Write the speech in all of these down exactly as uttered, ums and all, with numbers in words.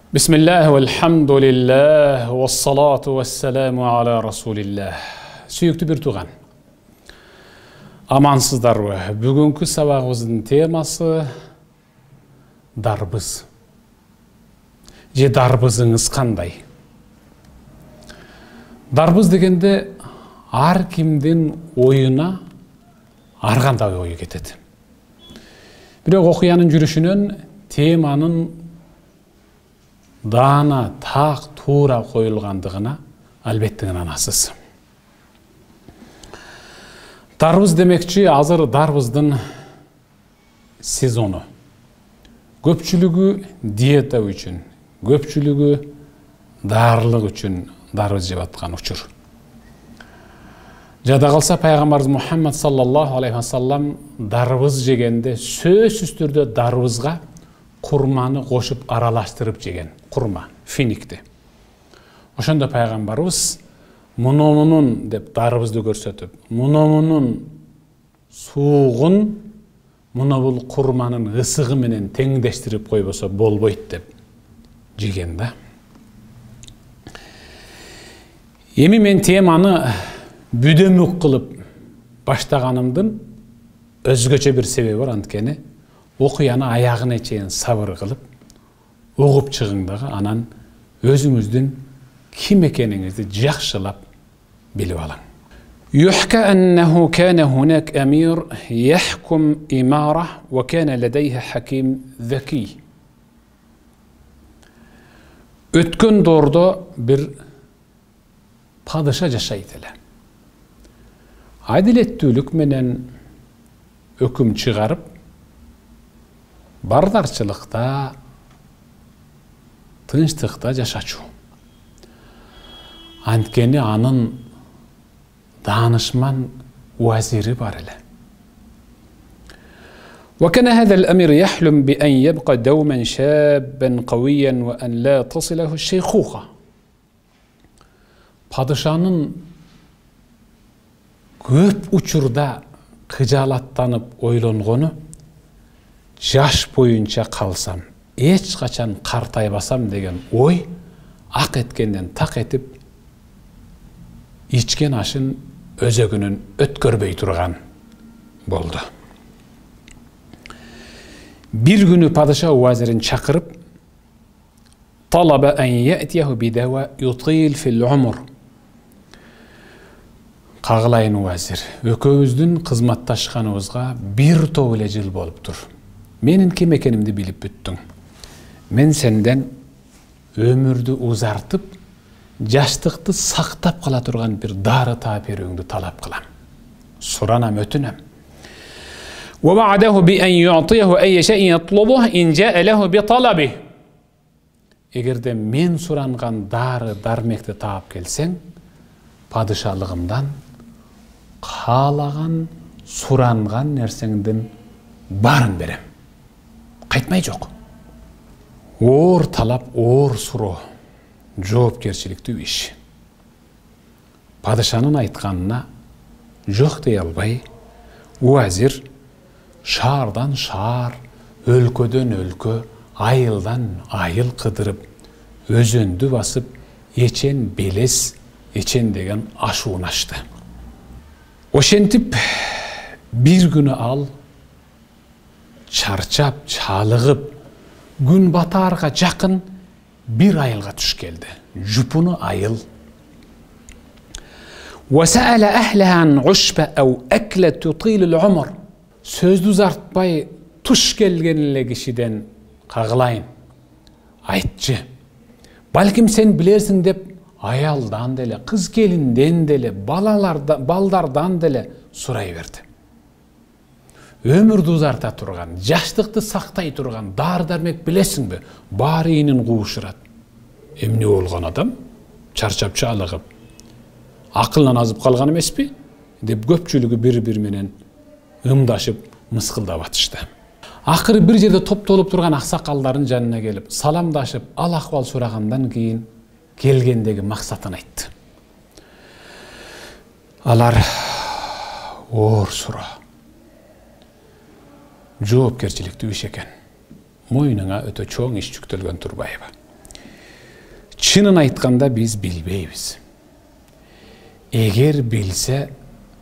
Bismillah, velhamdülillah, ve salatu ve selamu ala Rasulillah. Süyüktü bir tuğan. Amansızlar mı? Bugünkü sabahımızın teması darbız. Je darbızınız kanday? Darbız degende ar kimden oyuna arganda oyu ketedi. Biroq okuyanın жүрүшүнөн temanın dana tak tuğra koyulgandığına albettingen anasız. Darbız demekçi azır darbızdın sezonu. Köpçülügü diyeta üçün, köpçülügü darlık üçün darbız jеп atkan uçur. Jada kalsa Peygamberimiz Muhammed sallallahu aleyhi ve sellem darbız jegende sözsüz türde darbızga kurmanı koşup aralaştırıp jegen. Kurma, finikti. Oşonda Peygamberimiz munomunun dep darbızды көрсөтүp, munomunun suğun muna bul kurmanın ısığı menen tengdeştirip koybosa bolboyt dep jegen da. Emi men temаны büdömük kılıp baştaganımdın özgöçe bir sebebi var, antkeni okuyana ayağına çeyin sabır kılıp oğup çıgındağı anan özünüzdün kim ekeninizi jakşılap bilip alın. Yuhka ennehu kana hunak emir yahkum imara ve kana ledeyhi hakim zeki. Ötkün doğruda bir padişah jaşaydılar. Adilettүүлük menen öküm çıgarıp bardarçılıkta, tınçlıkta jaşaçu. Antkeni anın danışman vaziri bar ele. وكان هذا الأمير يحلم بأن يبقى دوما شابا قويا وأن لا تصله الشيخوخة. Padişanın köp uçurda kıcalattanıp oylongonu jaş boyunca kalsam, eç kaçan kartaybasam degen oy ak etkenden tak etip içken aşın özөгүнөн ötkörбөй turgan boldu. Bir günü padişah vazirin çakırıp talaba en ye'tiyehu bidava yutil fil umur. Kağılayın vazir, ökөөбүздүн kızmattaşkanыбызга bir топ эле жыл болуптур. Menin kim ekenimdi bilip büttün. Men senden ömürdü uzartıp, jaştıkты saktap kala turgan bir darı taperöňdü talap kılam. Suranam, ötünem. Ve ba'dahu bi en yu'tiyehu ayy şey'in yatlubuhu in ja'a lehu bi talabi. Egerde men surangan darı darmekti taap kelsen, padişahlığımdan kalagan, surangan nerseňden barın berem. Kaytmay jok. Or talap, or suro. Joopkerçiliktүү iş. Padişanın aytkanına jok deye albay, vazir şaardan şaar, өлködön өлkö, ayıldan ayıl kıdırıp, özöndü basıp, eçen beles, eçen degen aşuun açtı. Oşentip bir günü al, çarçap, çalıgıp, gün batarga jakın bir ayılga tuş geldi. Jupunu ayıl. وَسَأَلَ أَهْلَهَا عَنْ عُشْبَ اَوْ اَكْلَ تُطِيلُ الْعُمُرِ. Sözdü zartpay tuş gelgenle kişiden kağılayın. Aytçı. Balkim sen bilersin dep ayaldan dele, kız gelinden dele, balalardan, baldardan dele surayıverdi. Ömürdü uzarta turgan, jaştıkты saktay turgan, dar darmek bilesin be, bari inin kuğuşurat. Emne olgan adam, çarçap çalıgıp, akıllan azıp kalgan emespi, dep köpçülügü bir-bir menen ımdaşıp, mıskıldap atıştı. Akırı bir jerde toptolup turgan aksakalların janına gelip, salamdaşıp, al ahval suragandan keyin kelgendegi maksatını aytты. Alar or sura. Joopkerçiliktүү iş eken. Moyununa ötö çoğun iş çüktölgön turbayba. Чынын айтканда биз билбейбиз. Эгер билсе,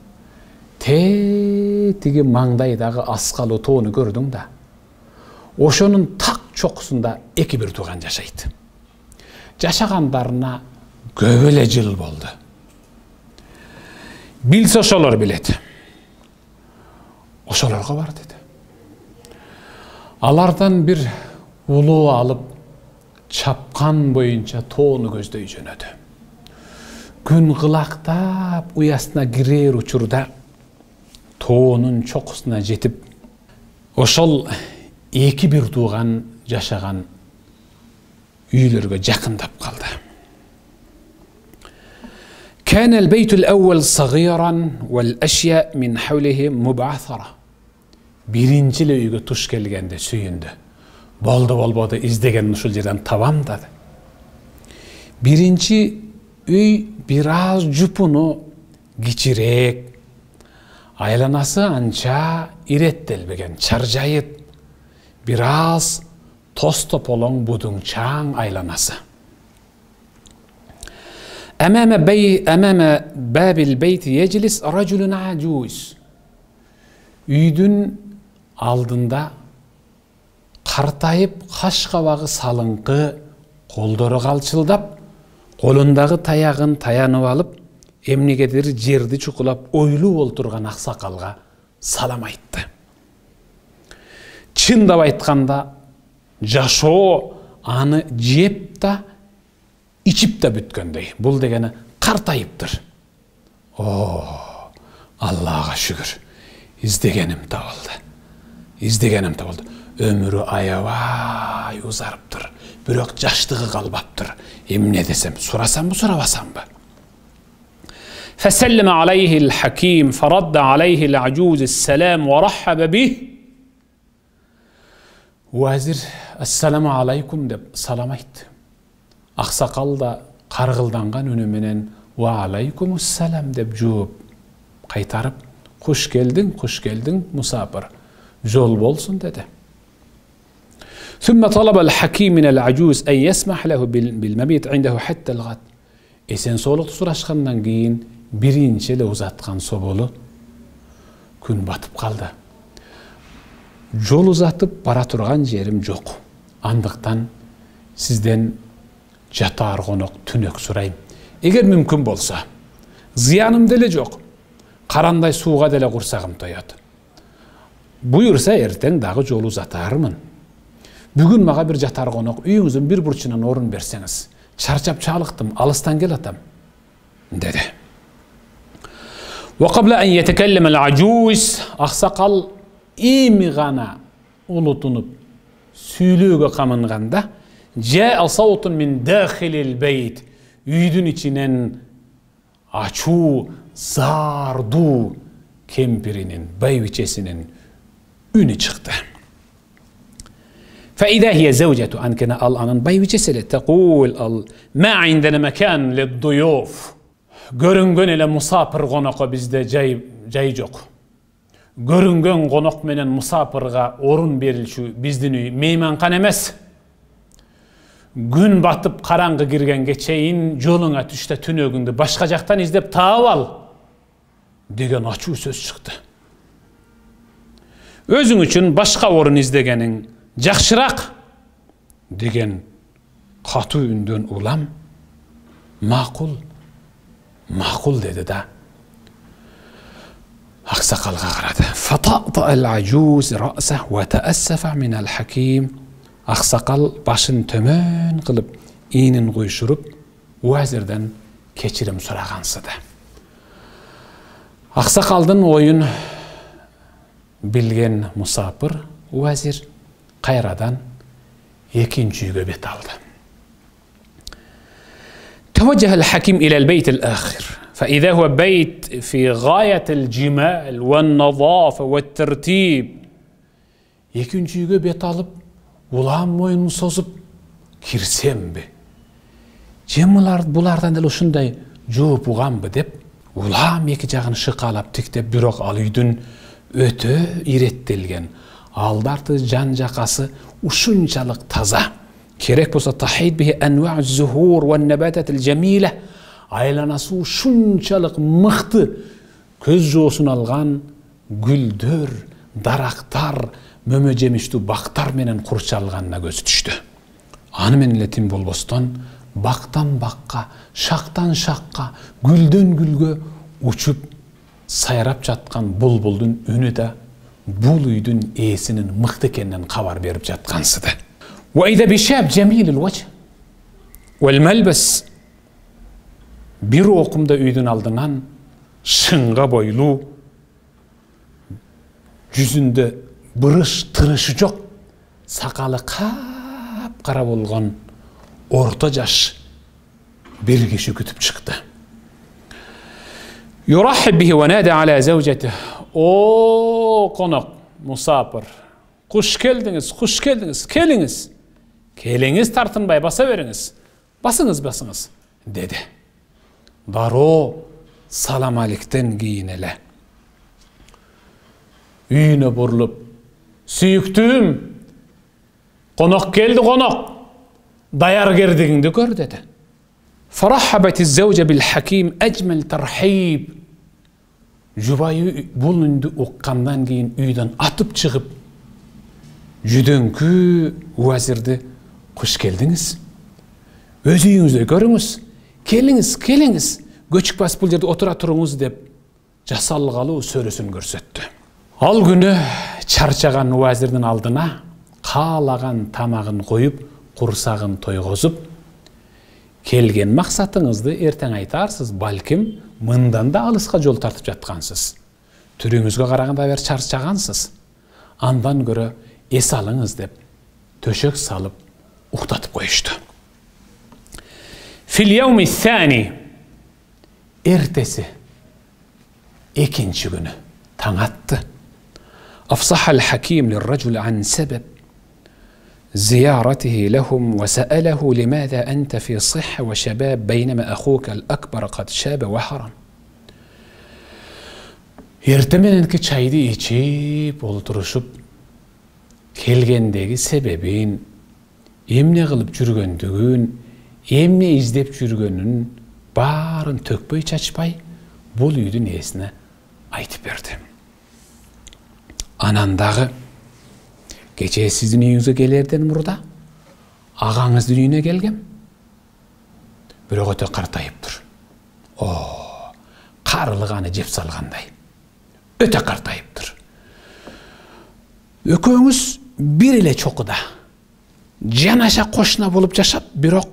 те тиги маңдайдагы аскалуу тоону көрдүң да. Ошонун так чокусунда эки бир тууган жашайт. Жашагандарына көп эле жыл болду. Билсе ошолор билет. Ошолорго бар деди. Алардан бир улуу алып, чапкан боюнча тоону көздөй жөнөдү. Күн кылактап уясына кирер учурда тоонун чокусуна жетип, ошол эки бир тууган жашаган үйлөргө жакындап калды. كان البيت الأول صغيرا والأشياء من حوله مبعثرة. Birinci үйгө туш келгенде сүйүндү. Болду болбоду издеген ушул жерден табам дады. Биринчи үй бир аз жупуну кичирээк, айланасы анча иреттелбеген, чаржайыт, бир аз тоз тополоң будуңчаң айланасы. أمام بي أمام باب البيت يجلس رجل عجوز. Үйдүн алдында картайып, каш кабагы салыңкы, колдору калчылдап, колундагы таягын таянып алып, эмнегедир жерди чукулап ойлуу олтурган аксакалга салам айтты. Чындап айтканда, жашоо аны жеп да, içip de bütkөндөй. Бул дегени картайыптыр. О, Аллага шүгүр. İzdегеним табылды. İzdегеним табылды. Өмүрү аябай узарыптыр. Бирок жаштыгы калбаптыр. Эмне десем, сурасамбы, сурабасамбы? فسلم عليه الحكيم فرد عليه العجوز السلام ورحب به. Вазир ассаламу алейкум деп салам айтты. Аксакал да каргылданган үнү менен ва алейкумуссалам деп жооп кайтарып, куш келдиң, куш келдиң, мусапыр. Жол болсун деди. ثم طلب الحكيم من العجوز أن يسمح له بالمبيت عنده حتى الغد. Эсен соолукту сурашкандан кийин биринчи эле узаткан соболу күн батып калды. Жол узатып бара турган жерим жок. Андыктан сизден жатар конок түнөк сурайм. Эгер мүмкүн болсо, зыяным деле жок. Карандай сууга деле курсагым тоёт. Буйурса эртең дагы жол узатармын. Бүгүн мага бир жатар конок үйүңүздүн бир бурчунан орун берсеңиз, чарчап чалыктым, алыстан келатам, деди. وقبل أن يتكلم العجوز, аксакал эми гана улутунуп сүйлөөгө камынганда, جاء صوت من داخل البيت. Үйдүн ичинен ачуу, зардуу кемпиринин, байбичесинин үнү чыкты. فإذا هي زوجة أنكنا ال анын байбичеси تقول ال ما عندنا مكان للضيوف. Көрүнгөн эле мусапыр конокко бизде жай жай жок. Көрүнгөн конок менен мусапырга орун берилчү биздин үй мейманкана эмес. Gün batıp karangı girgenге чейин жолуңа түштө түнөгүңдү башка жактан издеп таап ал деген ачуу сөз чыкты. Өзүң үчүн башка орун издегениң жакшыраак деген катуу үндөн улам макул, макул деди да аксакалга карады. فطأطأ العجوز رأسه وتأسف من الحكيم. Аксакал башын төмөн кылып, иинин куйшуруп, Вазирден кечирим сурагансыды. Аксакалдын оюн билген мусапыр Вазир кайрадан экинчи үйгө бет алды. توجه الحكيم إلى البيت الآخر فإذا هو بيت في غاية الجمال والنظافة والترتيب. Экинчи үйгө бет алып, улам моюнун созуп кирсемби? Жемилар булардан деле ушундай жооп уганбы деп, улам эки жагын шыкалап тиктеп, бирок ал үйдүн өтө иреттелген, алдарты жан жакасы ушунчалык таза, Керек болsa tahid bihi enva'u zuhur ve nebatatil cemile. Aylanası şunçalık mıhtı köz josun algan güldür, daraktar, mömöjemişti baktar menen kurçalganına göz düştü. Anı men iletim bolboston baktan bakka, şaktan şakka, gülden gülge uçup sayrap жатқан bulbuldun ünü de bul üydün eesinin mıhtı ekeninden kabar berip жатқансыды. Ve ida bişab cemilil vecih vel melbes. Bir okumda üydün aldынан şınga boylu, yüzünde bırış tırışı yok, sakalı kap-kara bolgan orta jaş bir kişi kütüp çıktı. Yurahhib bihi ve nada ala zawjatihi. O konak, musafir. Kuş geldiniz, kuş geldiniz, keliniz. Keliniz tartınbay basa veriniz. Basınız, basınız dedi. Daro salam alikten giyinele. Üyüne burulup, süyüktüm, konak geldi konak, dayar gerdiğinde gör dedi. Farahhabetiz zevce bil hakim ecmel terhib. Jubayı bulundu oqqandan keyin üyden atıp çıkıp, jüdönkü vazirdi, hoş geldiniz. Öz uyuңuzda görüңüz. Keliniz, keliniz, göçük bas bul yerde otura turuңuz dep jasalgalı sörösün görsetdi. Al günü çarçagan vazirдің алдына қалаған тамағын қойып, құрсағын тойғызып, келген мақсатыңызды ертең айтарсыз, балким мындан да алысқа жол тартып жатқансыз. Түріңізге қарағанда бер чарчағансыз. Андан көрө ес алыңыз деп төшек салып уктатып коюшту. Fil yevmi thani, ertesi, ikinci günü taң attı. Afsahal hakim lirracul an sebeb ziyaratihi lehum ve sa'alahu limaza ente fi sihha ve şebab beynema ahukel akbar kad şabe ve haram. Ertemenenki çaydı içip, olturuşup, kelgendegi sebebin, emne kılıp jürgöndügün, emne izdep jürgönün bарын tökpöy çaçpay, bul üydün esine aytıp berdi. Anandağı, gece sizin uyuңuza gelerden burada, ağaңыздын үйüne gelgem, bирок öte kartayıptır. O, karılığanı jep salganday, öte kartayıptır. Ökөөңүз bir ile çokuda, janaşa koşuna bolup jaşap, bирок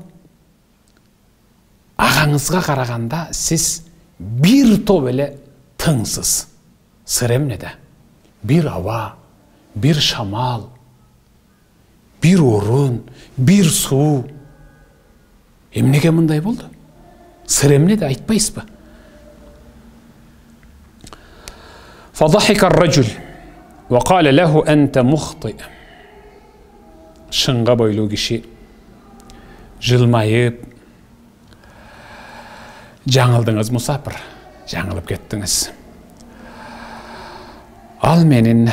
ağaңызга karaganda siz bir top ele tığsız. Sır emnede? Bir hava, bir şamal, bir orun, bir su. Emnege mınday boldu? Sır emnede aytpayız mı? Fadahika ar-racul ve qala lehu ente muhti. Şınga boylu kişi jılmayıp, жаңылдыңыз musafir, жаңылып кеттіңіз. Al menin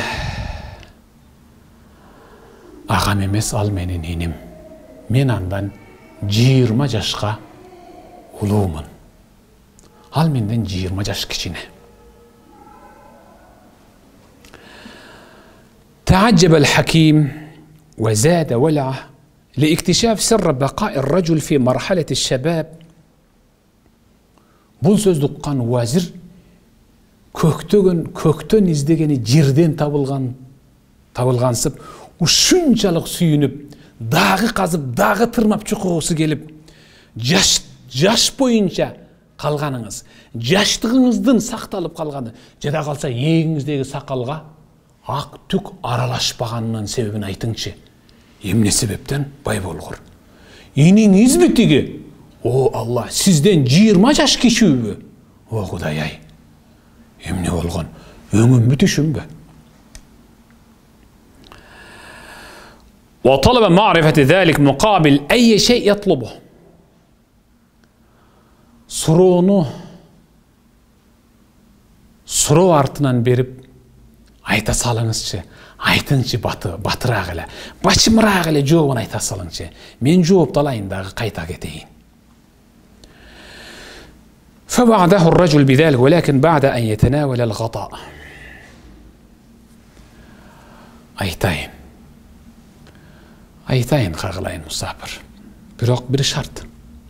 ağam emес, al menin inim. Men andan жыйырма жашка улуумун. Al menden жыйырма жаш кичине. تعجب الحكيم وزاد ولعه لاكتشاف سر بقاء الرجل في مرحلة الشباب. Бұл сөзді ұққан уәзір көктөгөн, көктөн издегени жерден табылған, табылғансып, ушунчалык сүйүнүп, дагы казып, дагы тырмап чукугусу келип, жаш, жаш боюнча калганыңыз, жаштыгыңыздын сакталып калганы, жада калса ээңиздеги сакалга ак түк аралашпаганынын себебин айтыңчы. Эмне себептен бай болгор? Иниңизби тиги? O Allah, sizden жыйырма жаш кичүүбү? O Кудай ай. Эмне болгон? Өңүмбү түшүмбү? وطلب معرفة ذلك مقابل أي شيء يطلبه. Суроону суроо артынан берип айта салыңызчы. Айтынчы баты, батырақ эле, бачымырақ эле жообун айта салыңчы. Мен жооп алайын дагы кайта кетейин. فوعده الرجل بذلك ولكن بعد أن يتناول الغطاء. Айтайын. Айтайын кагылайын Мусапир. Бирок бир шарт.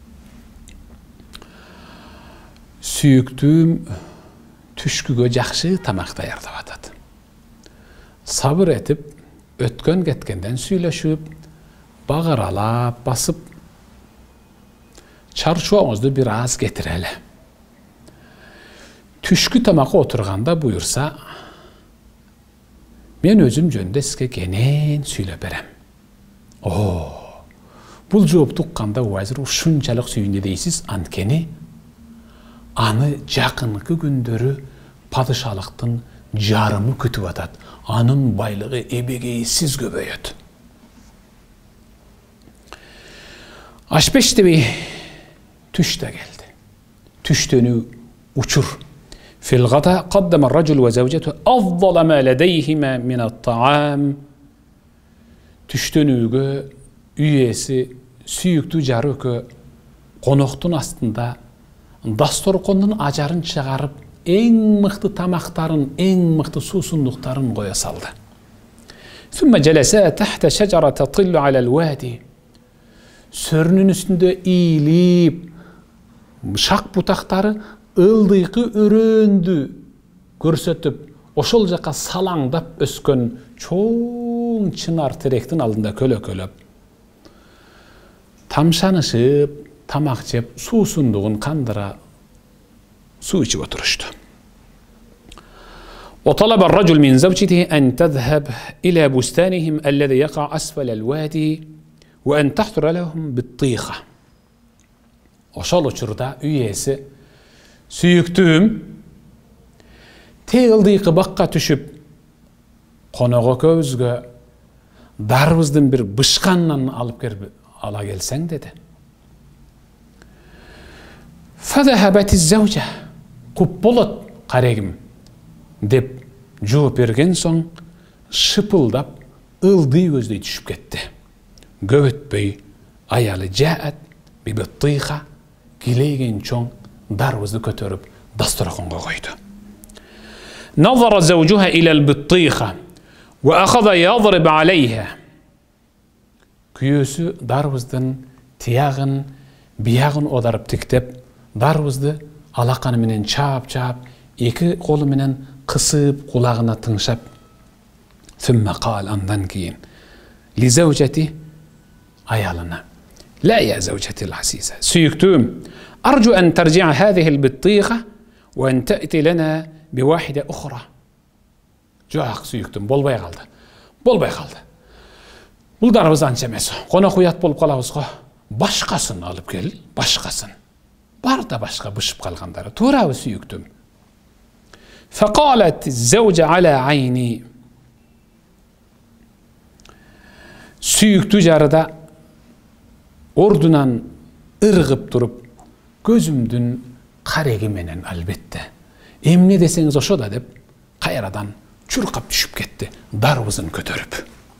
Сүйүктүүм түшкүгө жакшы тамак даярдап атат. Сабыр этип, өткөн кеткенден сүйлөшүп, багаралап, басып, чарчуоңузду бир аз кетирели. Түшкү тамакка отурганда буюрса, мен өзүм жөнүндө сизге кенен сүйлөп берем. О, бул жоопту укканда уазир ушунчалык сүйүндү дейсиз, анткени аны жакынкы күндөрү падышалыктын жарымы күтүп атат. Анын байлыгы эбегейсиз көбөйөт. Ашпештеби түш да келди. Түштөнүү учур. في الغداء قدم الرجل وزوجته أفضل ما لديهما من الطعام. Түштөнүүгө үйеси сүйүктүү жары экөө коноктун астында дасторкондун ажарын чыгарып, эң мыкты тамактарын, эң мыкты суусундуктарын коя салды. ثم جلسا تحت شجرة تطل على الوادي. Сөрүнүн үстүндө ийилип, шак бутактары ылдыйкы өрөөндү көрсөтүп, ошол жака салаңдап өскөн чоң чынар теректин алдында көлөкөлөп, тамшанышып, тамак жеп, суусундугун кандыра суу ичип отурушту. وطلب الرجل من زوجته أن تذهب إلى بستانهم الذي يقع أسفل الوادي وأن تحضر لهم بالطيخة. Ошол учурда үйеси сүйүктүүм тегилдийкы бакка түшүп, коного көбүзгө дарыбыздын бир бышканынан алып келип ала келсең деди. فذهبت الزوجة. Куп болот карегим деп жооп берген соң шыпылдап ылдый көздөй түшүп кетти. Көп өтпөй аялы жаат бибиттыйха килейген чоң дарбызды көтөрүп дасторконго койду. نظر زوجها إلى البطيخة وأخذ يضرب عليها. Күйөөсү дарбыздын тиягын, биягын одарып тиктеп, дарбызды алаканы менен чаап-чаап, эки колу менен кысып, кулагына тыңшап. ثم قال андан кийин لزوجتي аялына: لا يا زوجتي العزيزة. سүйүктүүм, أرجو أن ترجع هذه البطيخة وأن تأتي لنا بواحدة أخرى. Жок, сүйүктүүм, болбой калды. Болбой калды. Бул дарбыз анча эмес. Конок уят болуп калабыз го. Башкасын алып кел, башкасын. Бар да башка бышып калгандары. Туурабы сүйүктүүм? فقالت الزوجة على عيني. Сүйүктүү жарыда ордунан ыргып туруп, көзүмдүн кареги менен албетте. Эмне десеңиз ошо да деп, кайрадан чуркап түшүп кетти, дарбызын көтөрүп.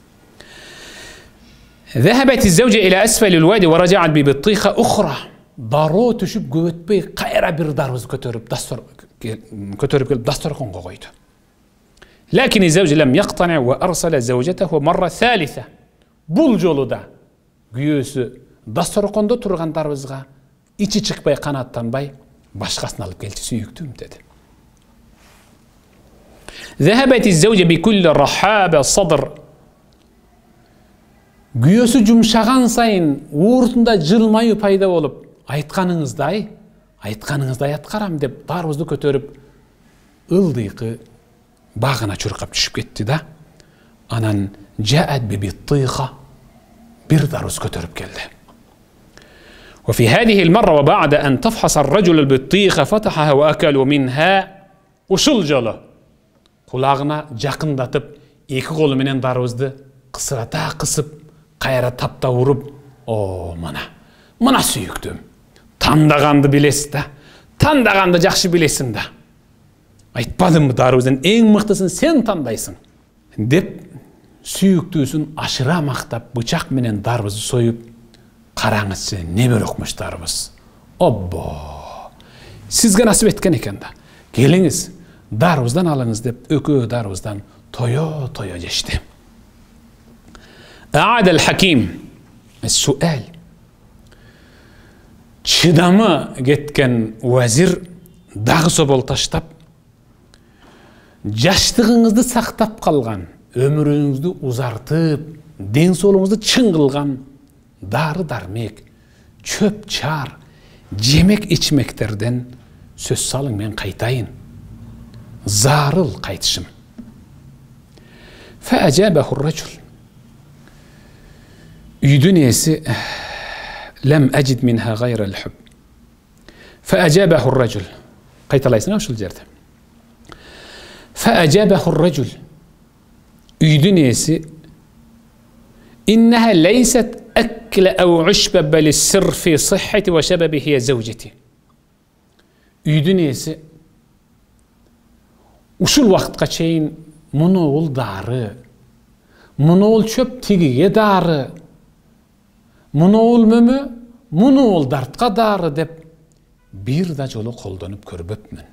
ذهبت الزوجة إلى أسفل الوادي ورجعت ببطيخة أخرى. Дароо түшүп көбөтпөй кайра бир дарбыз көтөрүп, дастор көтөрүп келип дасторконго койду. لكن الزوج لم يقتنع وأرسل زوجته مرة ثالثة. Бул жолу да күйөөсү дасторкондо турган дарбызга ичи чыкпай, канаттанбай, башкасын алып келчи сүйүктүүм деди. ذهبت الزوجة بكل رحابة صدر. Күйөөсү жумшаган сайын ууртунда жылмайы пайда болуп, айтканыңыздай, айтканыңыздай аткарам деп дарбызды көтөрүп, ылдыйкы багына чуркап түшүп кетти да. Анан жаат бибиттыйха, бир дарбыз көтөрүп келди. وفي هذه المرة وبعد أن تفحص الرجل البطيخة فتحها وأكلوا منها. Ушул жолу кулагына жакындатып, эки колу менен дарбызды кысырата кысып, кайра тапта уруп, о, мына, мына сүйүктүүм, тандаганды билесиз да, тандаганды жакшы билесиң да. Айтпадымбы, дарбыздын эң мыктысын сен тандайсың деп сүйүктүүсүн ашыра мактап бычак менен дарбызы союп, караңызчы не бөлөкмүш дарбыз. Оббо! Сизге насип эткен экен да. Келиңиz, дарбыздан алыңыз деп экөө дарбыздан тоё-тоё жешти. أعاد الحكيم السؤال. Чыдамы кеткен уазир дагы собол таштап, жаштыгыңызды сактап калган, өмүрүңүздү узартып, ден соолугуңузду чың кылган дары дармек, чөп чар, жемек ичмектерден сөз салың, мен кайтайын. Зарыл кайтышым. فأجابه الرجل. Үйдүн ээси لم أجد منها غير الحب. فأجابه الرجل. Кайталайсың ушул жерде. فأجابه الرجل. Үйдүн ээси إنها ليست أكل أو عشب بل السر في صحة وشباب هي زوجتي. Үйдүн ээси ушул вакытка чейин муну дары, муну чөп тигиге дары, муну мөмө, муну дартка дары деп бир да жолу колдонуп көрбөпмүн.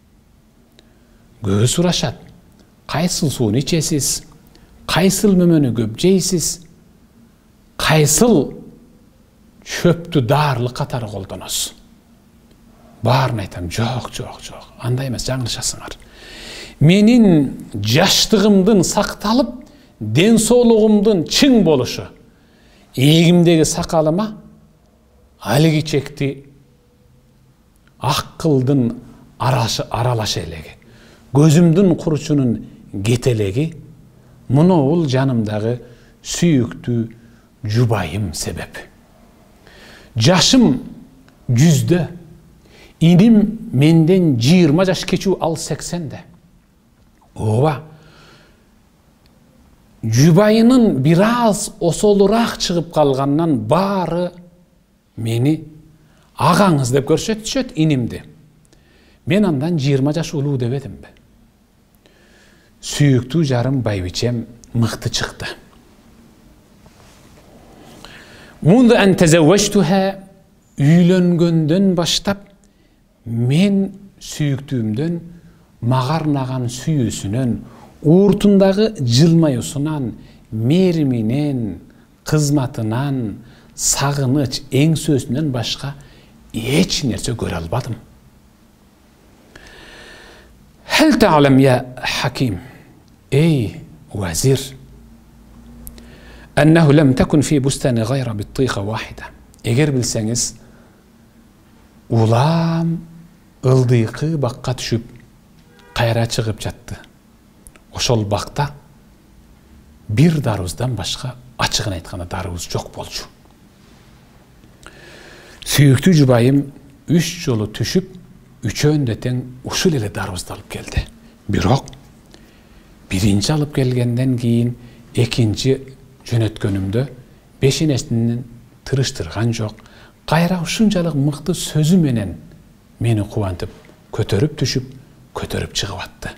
Көз сурашат. Кайсыл сууну ичесиз? Кайсыл мөмөнү көп жейсиз? Кайсыл чөптү дарлы катары колдоносуз? Барын айтам, жок, жок, жок. Андай эмес, жаңылышасыңар. Менин жаштыгымдын сакталып, ден соолугумдун чың болушу, эгимдеги сакалыма алиги чекти ак кылдын аралаша элеги, көзүмдүн куручунун кетелеги, муну жанымдагы сүйүктүү жубайым себеп. Жашым жүздө, иним менден жыйырма жаш кечүү, ал сексенде. Ооба, жубайынын бир аз осолураак чыгып калгандан баары мени агаңыз деп көрсөтүшөт, инимди. Мен андан жыйырма жаш улуу деп эдимби? Сүйүктүү жарым байбичем мыкты чыкты. Мунду ан тазавважтуха, үйлөнгөндөн баштап мен сүйүктүүмдөн мага арнаган сүйүүсүнөн, ууртундагы жылмаюусунан, мээриминен, кызматынан, сагыныч, эңсөөсүнөн башка эч нерсе көрө албадым. Хел та'лам я хаким, эй вазир, аннаху лам такун фи бустани гайра биттыйка вахида. Эгер билсеңиз, улам ылдыйкы бакка түшүп, кайра чыгып жатты. Ошол бакта бир дарыбыздан башка, ачыгын айтканда, дарыбыз жок болчу. Сүйүктүү жубайым үч жолу түшүп, үчөөндө тең ушул эле дарыбызды алып келди. Бирок биринчи алып келгенден кийин экинчи жөнөткөнүмдө бешенесинен тырыштырган жок. Кайра ушунчалык мыкты сөзү менен мени кубантып, көтөрүп түшүп, көтөрүп чыгып атты.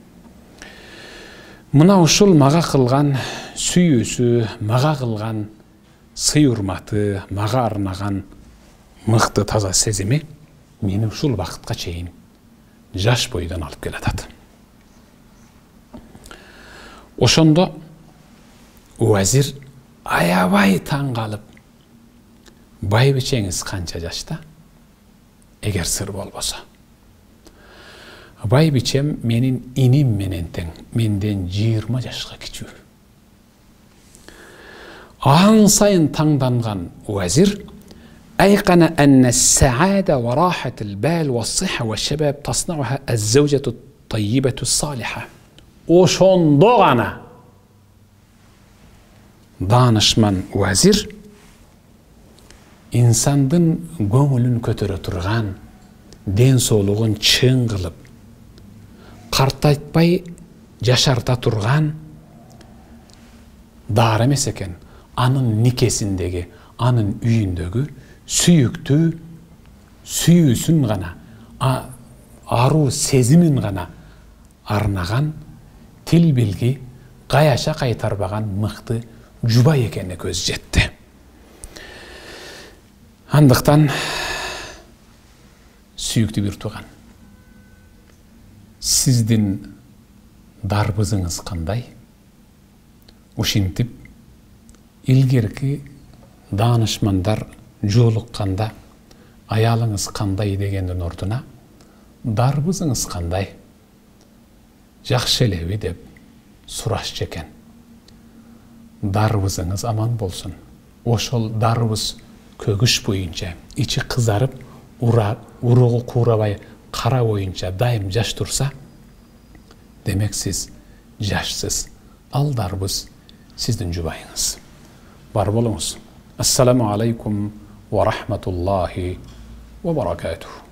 Мына ушул мага кылган сүйүүсү, мага кылган сый-урматы, мага арнаган мыкты таза сезими мени ушул вакытка чейин жаш бойдон алып келатат. Ошондо уазир аябай таң калып, байбичеңиз канча жашта? Эгер сыр болбосо. Байбичем менин иним менен тең, менден жыйырма жашка кичүү. Аң сайын таңданган уазир أيقن أن السعادة وراحة البال والصحة والشباب تصنعها الزوجة الطيبة الصالحة. Ошондо гана данышман уазир инсандын көңүлүн көтөрө турган, ден соолугун чың кылып, картайтпай жашарта турган дары эмес экен. Анын никесиндеги, анын үйүндөгү сүйүктүү сүйүүсүн гана, аруу сезимин гана арнаган тил билги, каяша кайтарбаган мыкты жубай экенине көз жетти. Андыктан сүйүктүү бир тууган, сиздин дарбызыңыз кандай? Ушинтип илгерки даанышмандар жолукканда аялыңыз кандай дегендин ордуна дарбызыңыз кандай? Жакшы элеби деп сурашчу экен. Дарбызыңыз аман болсун. Ошол дарбыз көгүш боюнча ичи кызарып, ура уругу куурабай кара боюнча дайым жаш турса, демек сиз жашсыз. Ал дарбыз сиздин жубайыңыз. Бар болуңуз. Ассаламу алейкум ва рахматуллахи ва баракатух.